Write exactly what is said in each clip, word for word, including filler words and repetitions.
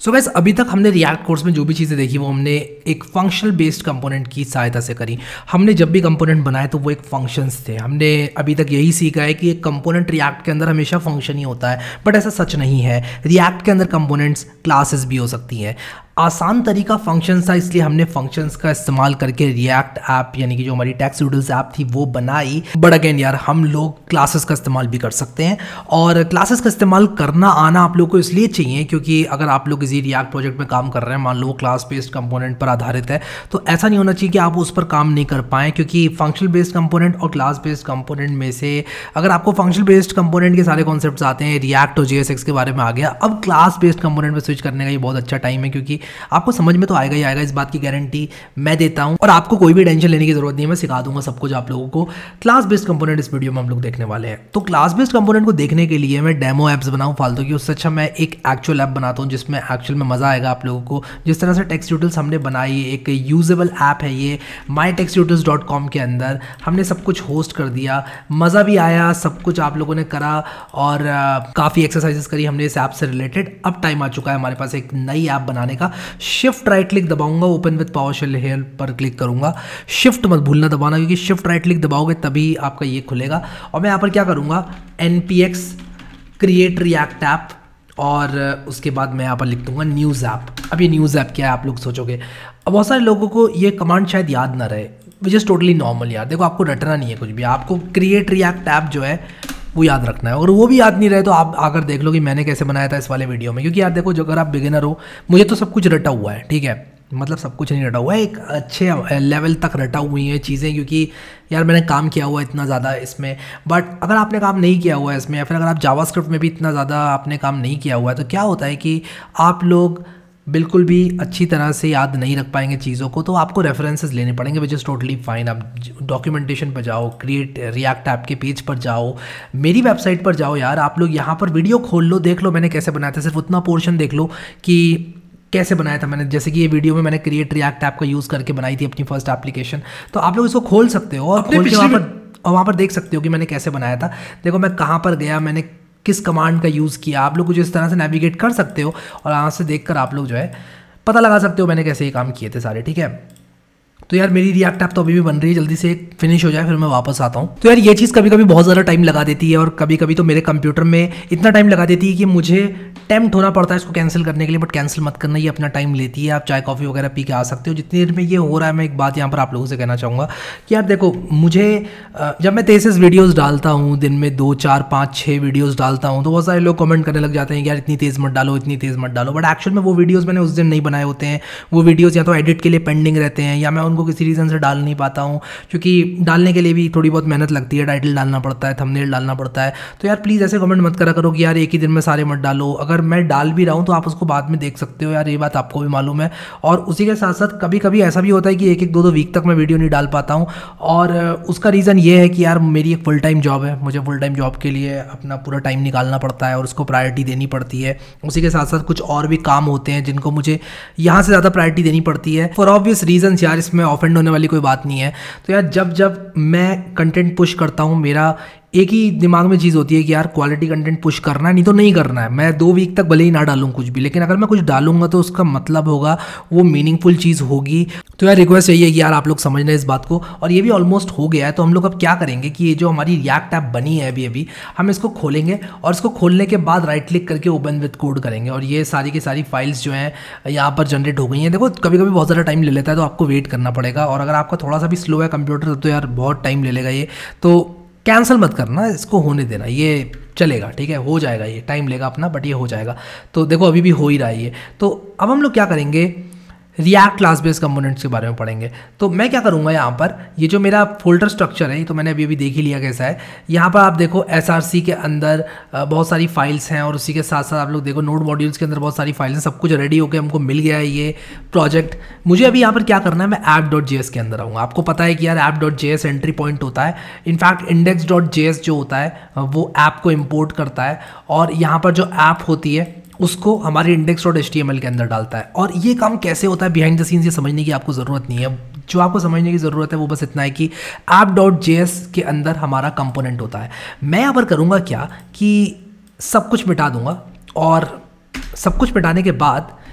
सो so guys, अभी तक हमने रिएक्ट कोर्स में जो भी चीज़ें देखी वो हमने एक फंक्शनल बेस्ड कंपोनेंट की सहायता से करी। हमने जब भी कंपोनेंट बनाए तो वो एक फंक्शंस थे। हमने अभी तक यही सीखा है कि एक कंपोनेंट रिएक्ट के अंदर हमेशा फंक्शन ही होता है, बट ऐसा सच नहीं है। रिएक्ट के अंदर कंपोनेंट्स क्लासेस भी हो सकती हैं। आसान तरीका फंक्शंस था, इसलिए हमने फंक्शंस का इस्तेमाल करके रिएक्ट ऐप यानी कि जो हमारी टेक्स्ट डूडल्स ऐप थी वो बनाई। बट अगेन यार, हम लोग क्लासेस का इस्तेमाल भी कर सकते हैं, और क्लासेस का इस्तेमाल करना आना आप लोग को इसलिए चाहिए क्योंकि अगर आप लोग किसी रिएक्ट प्रोजेक्ट में काम कर रहे हैं, मान लो क्लास बेस्ड कंपोनेंट पर आधारित है, तो ऐसा नहीं होना चाहिए कि आप उस पर काम नहीं कर पाएँ, क्योंकि फंक्शनल बेस्ड कंपोनेंट और क्लास बेस्ड कंपोनेंट में से अगर आपको फंक्शनल बेस्ड कंपोनेंट के सारे कॉन्सेप्ट्स आते हैं, रिएक्ट और जेएसएक्स के बारे में आ गया, अब क्लास बेस्ड कंपोनेंट में स्विच करने का ये बहुत अच्छा टाइम है, क्योंकि आपको समझ में तो आएगा ही आएगा, इस बात की गारंटी मैं देता हूं। और आपको कोई भी टेंशन लेने की जरूरत नहीं है, मैं सिखा दूंगा सब कुछ आप लोगों को। क्लास बेस्ड कंपोनेंट इस वीडियो में हम लोग देखने वाले हैं। तो क्लास बेस्ड कंपोनेंट को देखने के लिए मैं डेमो ऐप्स बनाऊं फालतू की, उससे अच्छा मैं एक एक्चुअल ऐप बनाता हूं जिसमें एक्चुअल में मजा आएगा आप लोगों को। जिस तरह से टेक्स्ट ट्यूटोरियल्स हमने बनाई, एक यूजेबल ऐप है ये, my text tutorials dot com के अंदर हमने सब कुछ होस्ट कर दिया, मजा भी आया, सब कुछ आप लोगों ने करा और काफ़ी एक्सरसाइजेस करी हमने इस ऐप से रिलेटेड। अब टाइम आ चुका है हमारे पास एक नई ऐप बनाने का। शिफ्ट राइट क्लिक दबाऊंगा, ओपन विद पावरशेल हेयर पर क्लिक करूंगा। शिफ्ट मत भूलना दबाना, क्योंकि शिफ्ट राइट क्लिक दबाओगे तभी आपका ये खुलेगा। और मैं यहाँ पर क्या करूंगा, एनपीएक्स क्रिएट रिएक्ट ऐप, और उसके बाद मैं यहाँ पर लिख दूंगा न्यूज़ ऐप। अब ये न्यूज़ ऐप क्या है आप लोग सोचोगे। अब बहुत सारे लोगों को ये कमांड शायद याद ना रहे, विच इज़ टोटली नॉर्मल यार। देखो, आपको रटना नहीं है कुछ भी, आपको क्रिएट रिएक्ट ऐप जो है वो याद रखना है। और वो भी याद नहीं रहे तो आप आकर देख लो कि मैंने कैसे बनाया था इस वाले वीडियो में, क्योंकि यार देखो, जो अगर आप बिगिनर हो, मुझे तो सब कुछ रटा हुआ है, ठीक है, मतलब सब कुछ नहीं रटा हुआ है, एक अच्छे लेवल तक रटा हुई हैं चीज़ें, क्योंकि यार मैंने काम किया हुआ है इतना ज़्यादा इसमें। बट अगर आपने काम नहीं किया हुआ है इसमें, या फिर अगर आप जावास्क्रिप्ट में भी इतना ज़्यादा आपने काम नहीं किया हुआ है, तो क्या होता है कि आप लोग बिल्कुल भी अच्छी तरह से याद नहीं रख पाएंगे चीज़ों को, तो आपको रेफरेंसेस लेने पड़ेंगे, विच इज़ टोटली फाइन। आप डॉक्यूमेंटेशन पर जाओ, क्रिएट रिएक्ट ऐप के पेज पर जाओ, मेरी वेबसाइट पर जाओ यार, आप लोग यहाँ पर वीडियो खोल लो, देख लो मैंने कैसे बनाया था, सिर्फ उतना पोर्शन देख लो कि कैसे बनाया था मैंने। जैसे कि ये वीडियो में मैंने क्रिएट रिएक्ट ऐप का यूज़ करके बनाई थी अपनी फर्स्ट एप्लीकेशन, तो आप लोग इसको खोल सकते हो और खोल के वहाँ पर और वहाँ पर देख सकते हो कि मैंने कैसे बनाया था। देखो मैं कहाँ पर गया, मैंने किस कमांड का यूज़ किया, आप लोग कुछ इस तरह से नेविगेट कर सकते हो और यहाँ से देखकर आप लोग जो है पता लगा सकते हो मैंने कैसे ये काम किए थे सारे, ठीक है। तो यार मेरी रिएक्ट ऐप तो अभी भी बन रही है, जल्दी से फिनिश हो जाए फिर मैं वापस आता हूँ। तो यार ये चीज़ कभी कभी बहुत ज़्यादा टाइम लगा देती है, और कभी कभी तो मेरे कंप्यूटर में इतना टाइम लगा देती है कि मुझे टेम्प्ट होना पड़ता है इसको कैंसिल करने के लिए। बट कैंसिल मत करना, ये अपना टाइम लेती है। आप चाय कॉफ़ी वगैरह पी के आ सकते हो। जितनी देर में ये हो रहा है, मैं एक बात यहाँ पर आप लोगों से कहना चाहूँगा कि यार देखो, मुझे जब मैं तेईस वीडियोज़ डालता हूँ, दिन में दो चार पाँच छः वीडियोज़ डालता हूँ, तो बहुत सारे लोग कमेंट करने लग जाते हैं कि यार इतनी तेज़ मत डालो, इतनी तेज़ मत डालो। बट एक्चुअल में वो वीडियोज़ मैंने उस दिन नहीं बनाए होते हैं, वो वीडियोज़ या तो एडिट के लिए पेंडिंग रहते हैं, या मैं उनको किसी रीज़न से डाल नहीं पाता हूँ, क्योंकि डालने के लिए भी थोड़ी बहुत मेहनत लगती है, टाइटल डालना पड़ता है, थंबनेल डालना पड़ता है। तो यार प्लीज़ ऐसे कमेंट मत करा करो कि यार एक ही दिन में सारे मत डालो। अगर मैं डाल भी रहा हूँ तो आप उसको बाद में देख सकते हो यार, ये बात आपको भी मालूम है। और उसी के साथ साथ कभी कभी ऐसा भी होता है कि एक एक दो दो वीक तक मैं वीडियो नहीं डाल पाता हूँ, और उसका रीज़न ये है कि यार मेरी एक फुल टाइम जॉब है, मुझे फुल टाइम जॉब के लिए अपना पूरा टाइम निकालना पड़ता है और उसको प्रायोरिटी देनी पड़ती है। उसी के साथ साथ कुछ और भी काम होते हैं जिनको मुझे यहाँ से ज़्यादा प्रायोरिटी देनी पड़ती है, फॉर ऑब्वियस रीजंस यार, इसमें ऑफेंड होने वाली कोई बात नहीं है। तो यार जब जब मैं कंटेंट पुश करता हूँ, मेरा एक ही दिमाग में चीज़ होती है कि यार क्वालिटी कंटेंट पुश करना है, नहीं तो नहीं करना है। मैं दो वीक तक भले ही ना डालूँ कुछ भी, लेकिन अगर मैं कुछ डालूंगा तो उसका मतलब होगा, वो मीनिंगफुल चीज़ होगी। तो यार रिक्वेस्ट यही है कि यार आप लोग समझ लें इस बात को, और ये भी ऑलमोस्ट हो गया है। तो हम लोग अब क्या करेंगे कि ये जो हमारी रिएक्ट ऐप बनी है अभी अभी, हम इसको खोलेंगे और इसको खोलने के बाद राइट क्लिक करके ओपन विद कोड करेंगे, और ये सारी की सारी फाइल्स जो हैं यहाँ पर जनरेट हो गई हैं। देखो कभी कभी बहुत ज़्यादा टाइम ले लेता है, तो आपको वेट करना पड़ेगा, और अगर आपका थोड़ा सा भी स्लो है कंप्यूटर तो यार बहुत टाइम ले लेगा ये। तो कैंसिल मत करना, इसको होने देना, ये चलेगा, ठीक है, हो जाएगा, ये टाइम लेगा अपना बट ये हो जाएगा। तो देखो अभी भी हो ही रहा है ये। तो अब हम लोग क्या करेंगे, रिएक्ट क्लास बेस्ड कंपोनेंट्स के बारे में पढ़ेंगे। तो मैं क्या करूँगा, यहाँ पर ये जो मेरा फोल्डर स्ट्रक्चर है, तो मैंने अभी अभी देख ही लिया कैसा है। यहाँ पर आप देखो एसआरसी के अंदर बहुत सारी फाइल्स हैं, और उसी के साथ साथ आप लोग देखो नोड मॉड्यूल्स के अंदर बहुत सारी फाइल्स हैं। सब कुछ रेडी होकर हमको मिल गया है ये प्रोजेक्ट। मुझे अभी यहाँ पर क्या करना है, मैं ऐप डॉट जे एस के अंदर आऊँगा। आपको पता है कि यार app dot J S entry point होता है। In fact index dot J S जो होता है वो ऐप को इम्पोर्ट करता है, और यहाँ पर जो ऐप होती है उसको हमारे index dot H T M L के अंदर डालता है। और ये काम कैसे होता है बिहाइंड द सीन्स, ये समझने की आपको ज़रूरत नहीं है। जो आपको समझने की ज़रूरत है वो बस इतना है कि ऐप डॉट जे एस के अंदर हमारा कंपोनेंट होता है। मैं यहाँ पर करूँगा क्या कि सब कुछ मिटा दूंगा, और सब कुछ मिटाने के बाद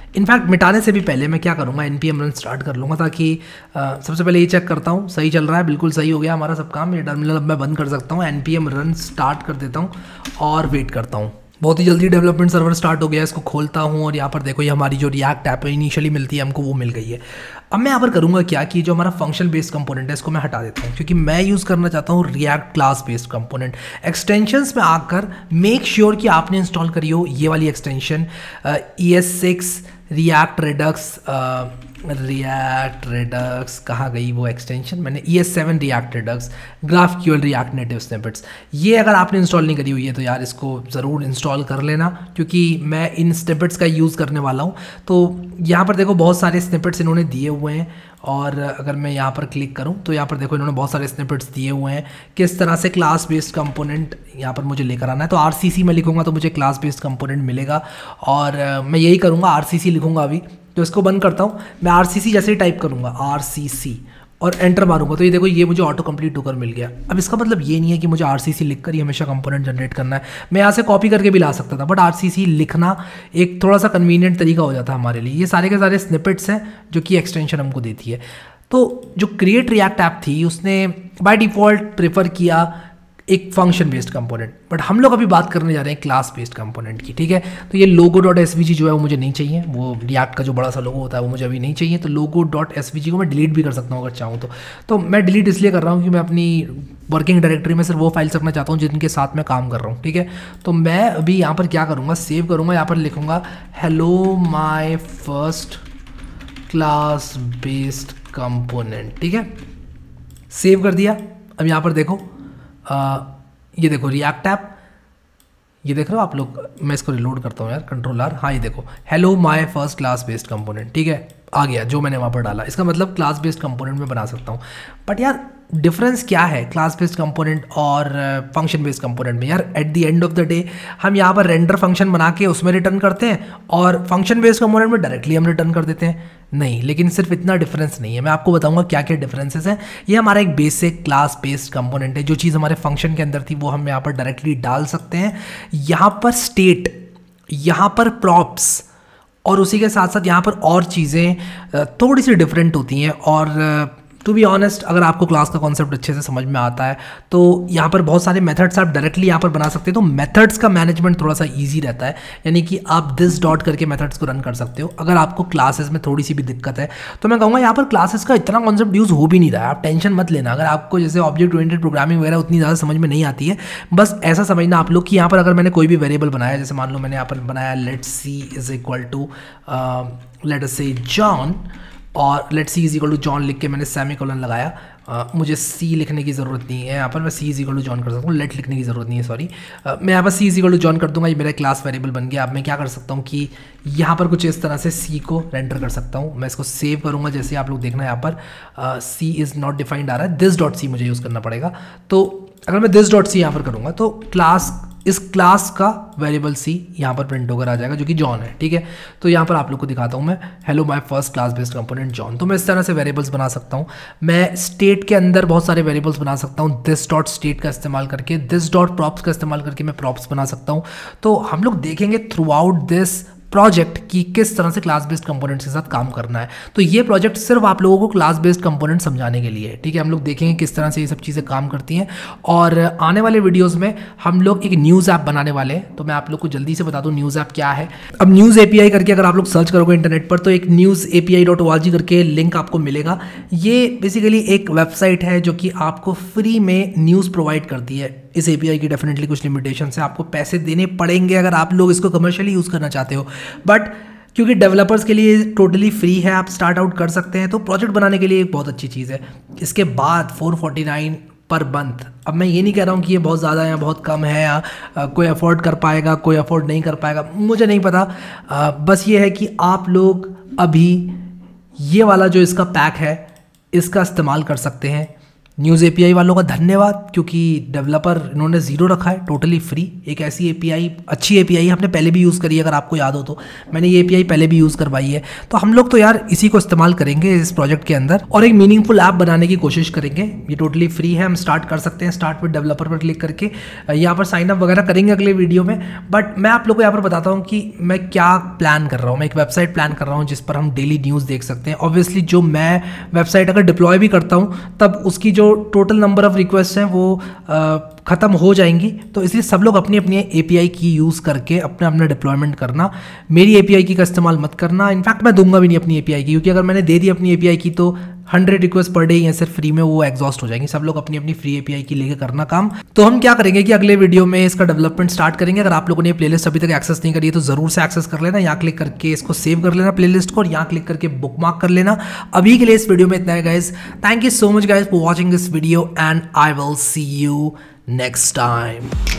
इनफैक्ट मिटाने से भी पहले मैं क्या करूँगा, N P M run start कर लूँगा, ताकि आ, सबसे पहले ये चेक करता हूँ सही चल रहा है, बिल्कुल सही हो गया हमारा सब काम। ये टर्मिनल अब मैं बंद कर सकता हूँ, N P M run start कर देता हूँ और वेट करता हूँ। बहुत ही जल्दी डेवलपमेंट सर्वर स्टार्ट हो गया, इसको खोलता हूँ और यहाँ पर देखो ये हमारी जो रिएक्ट ऐप इनिशियली मिलती है हमको वो मिल गई है। अब मैं यहाँ पर करूँगा क्या कि जो हमारा फंक्शन बेस्ड कंपोनेंट है इसको मैं हटा देता हूँ, क्योंकि मैं यूज़ करना चाहता हूँ React class based component. Extensions में आकर मेक श्योर कि आपने इंस्टॉल करी हो ये वाली extension E S six React Redux, React Redux कहाँ गई वो एक्सटेंशन, मैंने E S seven React Redux, GraphQL React Native snippets. ये अगर आपने इंस्टॉल नहीं करी हुई है तो यार इसको ज़रूर इंस्टॉल कर लेना, क्योंकि मैं इन स्निपेट्स का यूज़ करने वाला हूँ। तो यहाँ पर देखो बहुत सारे स्निपेट्स इन्होंने दिए हुए हैं, और अगर मैं यहाँ पर क्लिक करूँ तो यहाँ पर देखो इन्होंने बहुत सारे स्निपेट्स दिए हुए हैं किस तरह से क्लास बेस्ड कंपोनेंट यहाँ पर मुझे लेकर आना है। तो आरसीसी में लिखूँगा तो मुझे क्लास बेस्ड कंपोनेंट मिलेगा, और मैं यही करूँगा, आरसीसी लिखूँगा अभी। तो इसको बंद करता हूँ, मैं आरसीसी जैसे ही टाइप करूँगा आरसीसी और एंटर मारूंगा तो ये देखो ये मुझे ऑटो कंप्लीट होकर मिल गया। अब इसका मतलब ये नहीं है कि मुझे आरसीसी लिखकर ही हमेशा कंपोनेंट जनरेट करना है, मैं यहाँ से कॉपी करके भी ला सकता था, बट आरसीसी लिखना एक थोड़ा सा कन्वीनियंट तरीका हो जाता है हमारे लिए। ये सारे के सारे स्निपेट्स हैं जो कि एक्सटेंशन हमको देती है। तो जो क्रिएट रिएक्ट ऐप थी उसने बाय डिफ़ॉल्ट प्रेफर किया एक फंक्शन बेस्ड कंपोनेंट, बट हम लोग अभी बात करने जा रहे हैं क्लास बेस्ड कंपोनेंट की, ठीक है। तो ये logo dot S V G जो है वो मुझे नहीं चाहिए, वो रिएक्ट का जो बड़ा सा लोगो होता है वो मुझे अभी नहीं चाहिए। तो logo dot S V G को मैं डिलीट भी कर सकता हूँ अगर चाहूँ तो। तो मैं डिलीट इसलिए कर रहा हूँ कि मैं अपनी वर्किंग डायरेक्टरी में सिर्फ वो फाइल्स रखना चाहता हूँ जिनके साथ मैं काम कर रहा हूँ, ठीक है। तो मैं अभी यहाँ पर क्या करूँगा, सेव करूँगा, यहाँ पर लिखूँगा hello my first class based component, ठीक है। सेव कर दिया। अब यहाँ पर देखो आ, ये देखो रिएक्ट ऐप, ये देख रहे हो आप लोग, मैं इसको रिलोड करता हूँ यार, कंट्रोल आर, हाँ ये देखो hello my first class based component, ठीक है, आ गया जो मैंने वहाँ पर डाला। इसका मतलब क्लास बेस्ड कंपोनेंट में बना सकता हूँ। बट यार डिफरेंस क्या है क्लास बेस्ड कंपोनेंट और फंक्शन बेस्ड कंपोनेंट में? यार at the end of the day हम यहाँ पर रेंडर फंक्शन बना के उसमें रिटर्न करते हैं, और फंक्शन बेस्ड कंपोनेंट में डायरेक्टली हम रिटर्न कर देते हैं। नहीं, लेकिन सिर्फ इतना डिफरेंस नहीं है, मैं आपको बताऊंगा क्या क्या डिफरेंसेस हैं। ये हमारा एक बेसिक क्लास बेस्ड कंपोनेंट है, जो चीज़ हमारे फंक्शन के अंदर थी वो हम यहाँ पर डायरेक्टली डाल सकते हैं। यहाँ पर स्टेट, यहाँ पर प्रॉप्स, और उसी के साथ साथ यहाँ पर और चीज़ें थोड़ी सी डिफरेंट होती हैं। और टू बी ऑनेस्ट अगर आपको क्लास का कॉन्सेप्ट अच्छे से समझ में आता है तो यहाँ पर बहुत सारे मेथड्स आप डायरेक्टली यहाँ पर बना सकते हैं। तो मेथड्स का मैनेजमेंट थोड़ा सा इजी रहता है, यानी कि आप दिस डॉट करके मेथड्स को रन कर सकते हो। अगर आपको क्लासेस में थोड़ी सी भी दिक्कत है तो मैं कहूँगा यहाँ पर क्लासेस का इतना कॉन्सेप्ट यूज़ हो भी नहीं रहा है, आप टेंशन मत लेना। अगर आपको जैसे ऑब्जेक्ट ओरिएंटेड प्रोग्रामिंग वगैरह उतनी ज़्यादा समझ में नहीं आती है, बस ऐसा समझना आप लोग कि यहाँ पर अगर मैंने कोई भी वेरिएबल बनाया, जैसे मान लो मैंने यहाँ पर बनाया let c is equal to let us say John, और let c is equal to John लिख के मैंने सेमी कोलन लगाया। uh, मुझे सी लिखने की ज़रूरत नहीं है, यहाँ पर मैं c is equal to John कर सकता हूँ, लेट लिखने की ज़रूरत नहीं है, सॉरी। uh, मैं यहाँ पर c is equal to John कर दूंगा, ये मेरा क्लास वेरिएबल बन गया। अब मैं क्या कर सकता हूँ कि यहाँ पर कुछ इस तरह से सी को रेंडर कर सकता हूँ। मैं इसको सेव करूँगा, जैसे आप लोग देखना यहाँ पर सी इज़ नॉट डिफाइंड आ रहा है, दिस डॉट सी मुझे यूज़ करना पड़ेगा। तो अगर मैं दिस डॉट सी यहाँ पर करूँगा तो क्लास इस क्लास का वेरिएबल सी यहाँ पर प्रिंट होकर आ जाएगा जो कि जॉन है, ठीक है। तो यहाँ पर आप लोग को दिखाता हूँ मैं, hello my first class based component John. तो मैं इस तरह से वेरिएबल्स बना सकता हूँ। मैं स्टेट के अंदर बहुत सारे वेरिएबल्स बना सकता हूँ, दिस डॉट स्टेट का इस्तेमाल करके, दिस डॉट प्रॉप्स का इस्तेमाल करके मैं प्रॉप्स बना सकता हूँ। तो हम लोग देखेंगे थ्रू आउट दिस प्रोजेक्ट की किस तरह से क्लास बेस्ड कंपोनेंट्स के साथ काम करना है। तो ये प्रोजेक्ट सिर्फ आप लोगों को क्लास बेस्ड कंपोनेंट समझाने के लिए है, ठीक है। हम लोग देखेंगे किस तरह से ये सब चीज़ें काम करती हैं, और आने वाले वीडियोस में हम लोग एक न्यूज़ ऐप बनाने वाले हैं। तो मैं आप लोग को जल्दी से बता दूं न्यूज़ ऐप क्या है। अब न्यूज़ एपीआई करके अगर आप लोग सर्च करोगे इंटरनेट पर तो एक news API dot O R G करके लिंक आपको मिलेगा। ये बेसिकली एक वेबसाइट है जो कि आपको फ्री में न्यूज़ प्रोवाइड करती है। इस एपीआई की डेफिनेटली कुछ लिमिटेशन है, आपको पैसे देने पड़ेंगे अगर आप लोग इसको कमर्शियली यूज़ करना चाहते हो, बट क्योंकि डेवलपर्स के लिए टोटली फ्री है, आप स्टार्ट आउट कर सकते हैं। तो प्रोजेक्ट बनाने के लिए एक बहुत अच्छी चीज़ है। इसके बाद four forty nine per month, अब मैं ये नहीं कह रहा हूँ कि ये बहुत ज़्यादा है या बहुत कम है, या आ, कोई अफोर्ड कर पाएगा कोई अफोर्ड नहीं कर पाएगा, मुझे नहीं पता। आ, बस ये है कि आप लोग अभी ये वाला जो इसका पैक है इसका इस्तेमाल कर सकते हैं। न्यूज़ एपीआई वालों का धन्यवाद, क्योंकि डेवलपर इन्होंने जीरो रखा है, टोटली फ्री। एक ऐसी एपीआई, अच्छी एपीआई हमने पहले भी यूज़ करी है, अगर आपको याद हो तो मैंने ये एपीआई पहले भी यूज़ करवाई है। तो हम लोग तो यार इसी को इस्तेमाल करेंगे इस प्रोजेक्ट के अंदर और एक मीनिंगफुल ऐप बनाने की कोशिश करेंगे। ये टोटली फ्री है, हम स्टार्ट कर सकते हैं। स्टार्ट विद डेवलपर पर क्लिक करके यहाँ पर साइन अप वगैरह करेंगे अगले वीडियो में। बट मैं आप लोग को यहाँ पर बताता हूँ कि मैं क्या प्लान कर रहा हूँ। मैं एक वेबसाइट प्लान कर रहा हूँ जिस पर हम डेली न्यूज़ देख सकते हैं। ऑब्वियसली जो मैं वेबसाइट अगर डिप्लॉय भी करता हूँ तब उसकी जो टोटल नंबर ऑफ रिक्वेस्ट हैं वो आ, ख़त्म हो जाएंगी। तो इसलिए सब लोग अपनी अपनी एपीआई की यूज़ करके अपना अपना डिप्लॉयमेंट करना। मेरी एपीआई की का इस्तेमाल मत करना। इनफैक्ट मैं दूंगा भी नहीं अपनी एपीआई की, क्योंकि अगर मैंने दे दी अपनी एपीआई की तो हंड्रेड रिक्वेस्ट पर डे या सिर्फ फ्री में वो एग्जॉस्ट हो जाएंगी। सब लोग अपनी अपनी फ्री एपीआई की लेके करना काम। तो हम क्या करेंगे कि अगले वीडियो में इसका डेवलपमेंट स्टार्ट करेंगे। अगर आप लोगों ने ये प्लेलिस्ट अभी तक एक्सेस नहीं करी है तो जरूर से एक्सेस कर लेना। यहाँ क्लिक करके इसको सेव कर लेना प्लेलिस्ट को, और यहाँ क्लिक करके बुकमार्क कर लेना। अभी के लिए इस वीडियो में इतना है guys. Thank you so much guys for watching this video and I will see you next time.